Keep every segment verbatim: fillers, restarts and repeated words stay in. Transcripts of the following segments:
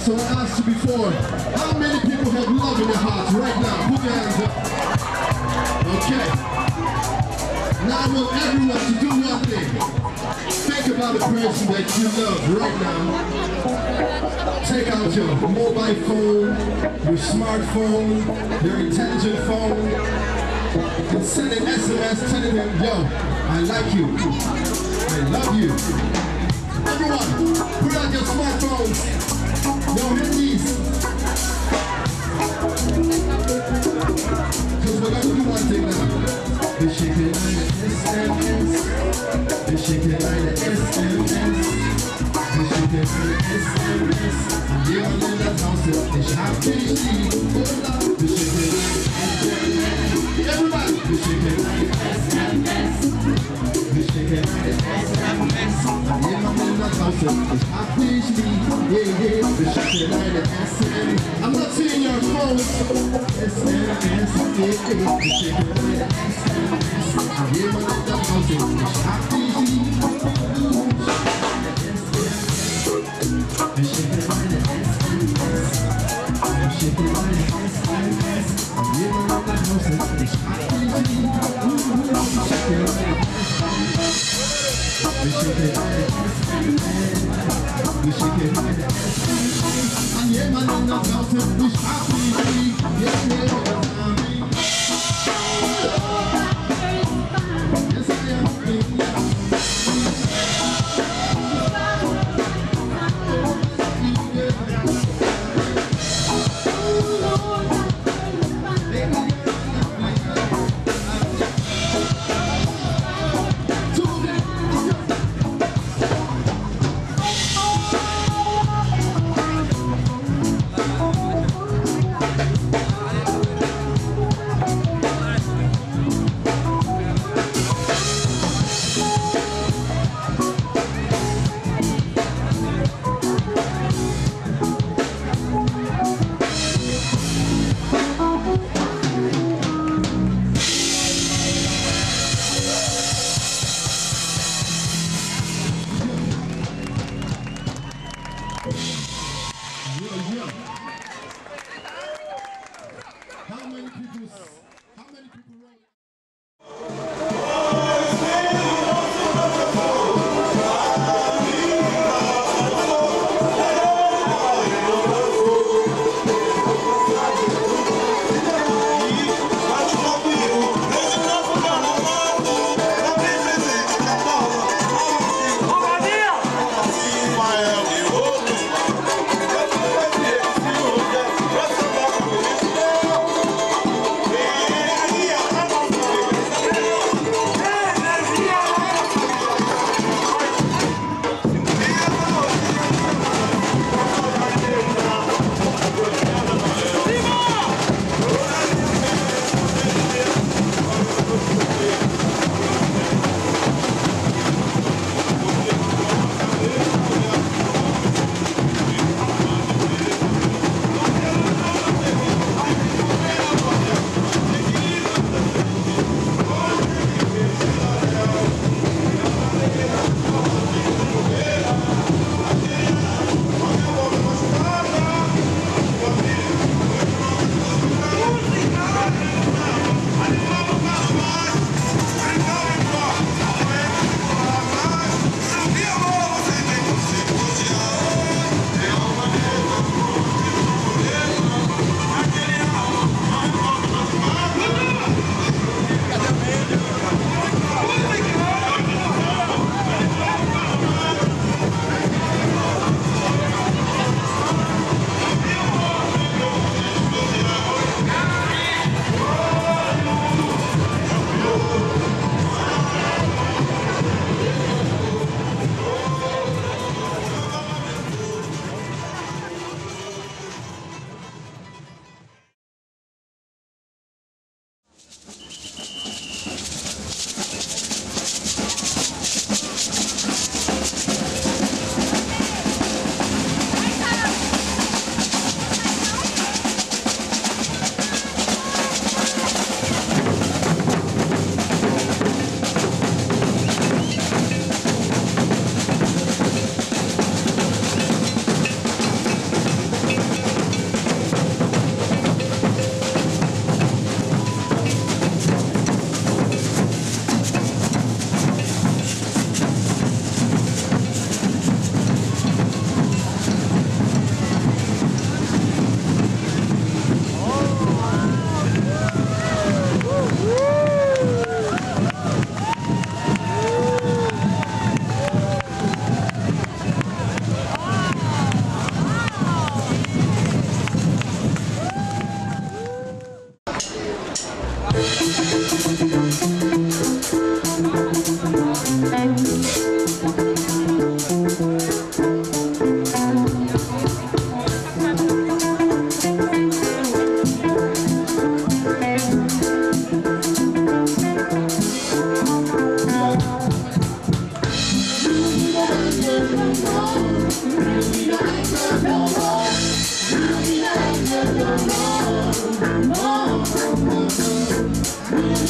So I asked you before, how many people have love in their hearts right now? Put your hands up. Okay. Now I want everyone to do one thing. Think about the person that you love right now. Take out your mobile phone, your smartphone, your intelligent phone, and send an S M S telling them, yo, I like you. I love you. Everyone, put out your smartphones. Yo, hit these. Because we're going to do one thing now. We shake it like the S M S. We shake it like the S M S. We shake it like the S M S. And you all in that house, it's happy. We shake it like the S M S. Everybody, we shake it like the S M S. We shake it like the S M S. And you all in that house, it's happy. Yeah, yeah. We shake it like the S M S. I'm not seeing your phones. S M S, yeah, yeah. We shake it like the S M S. And you all in that house, it's happy. We shake it like the S M S. We shake it like the S M S. And you all in that house, it's happy. We shake it like the S M S. We shake it like the S M S. And yeah, man, in the house, it's happy. Yeah, yeah, yes, I am happy.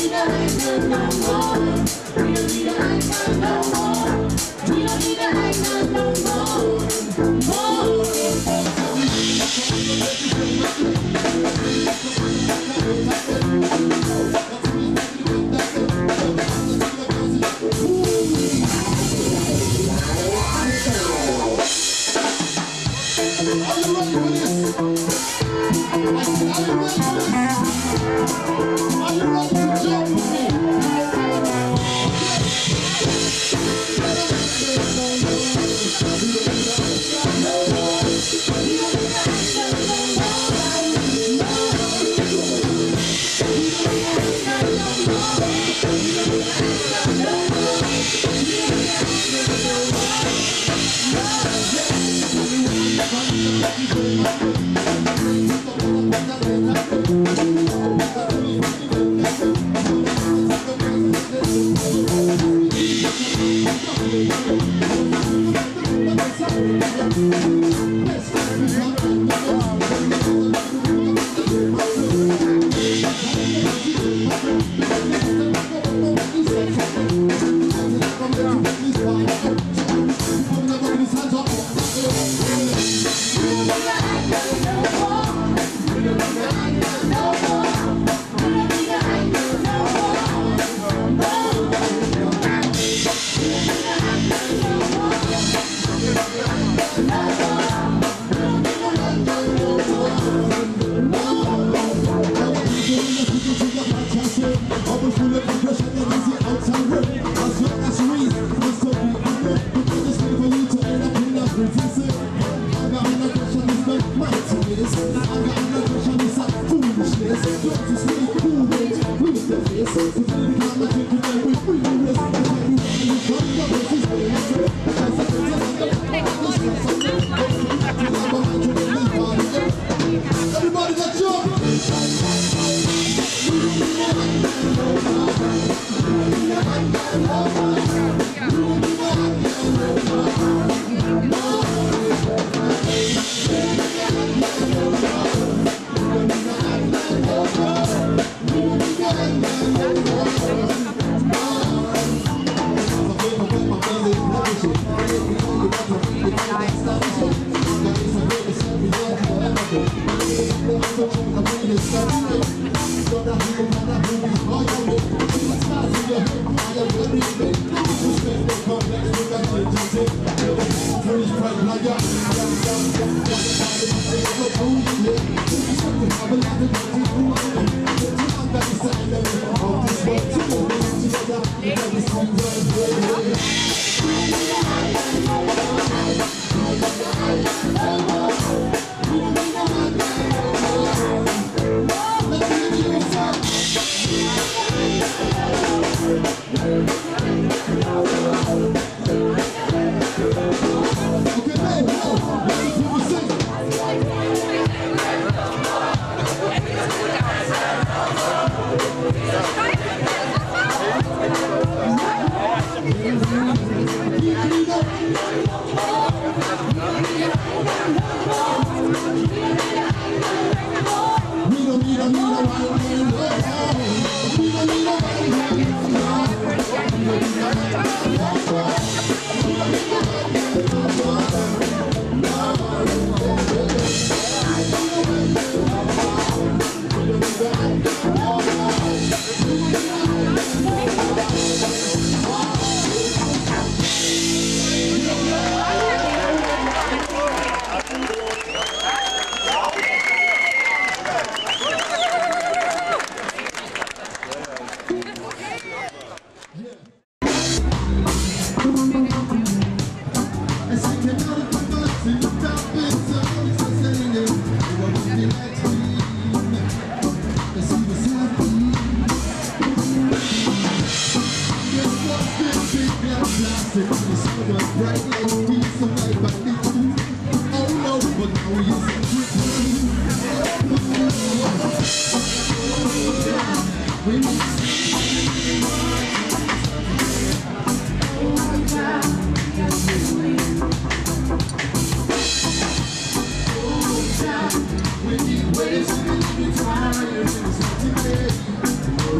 need a hype man no more. We don't need a hype man no more. We don't need a hype man no more. More. When you wait, you're tired, it's not today.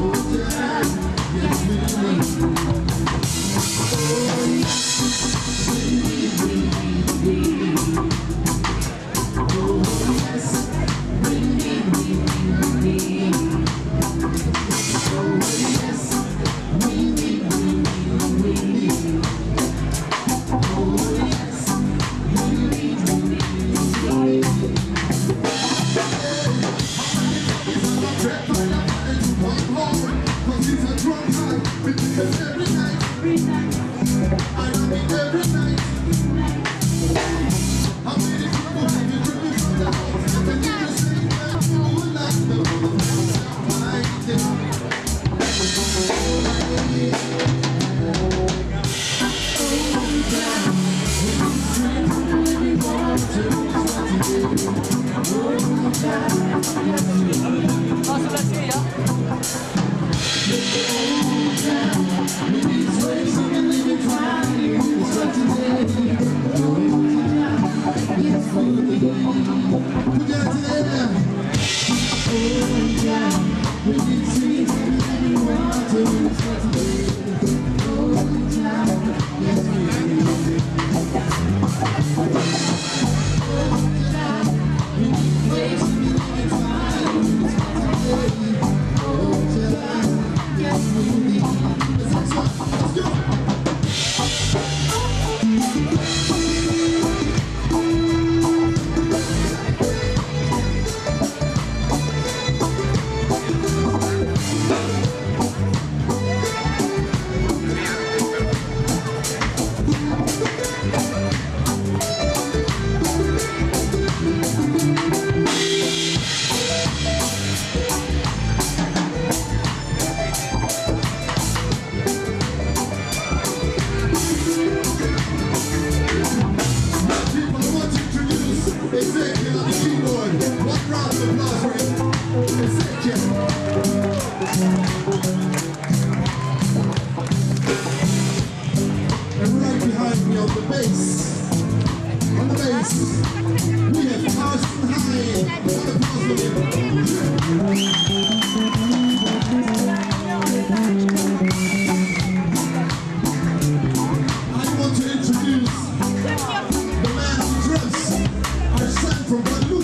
From Guadeloupe.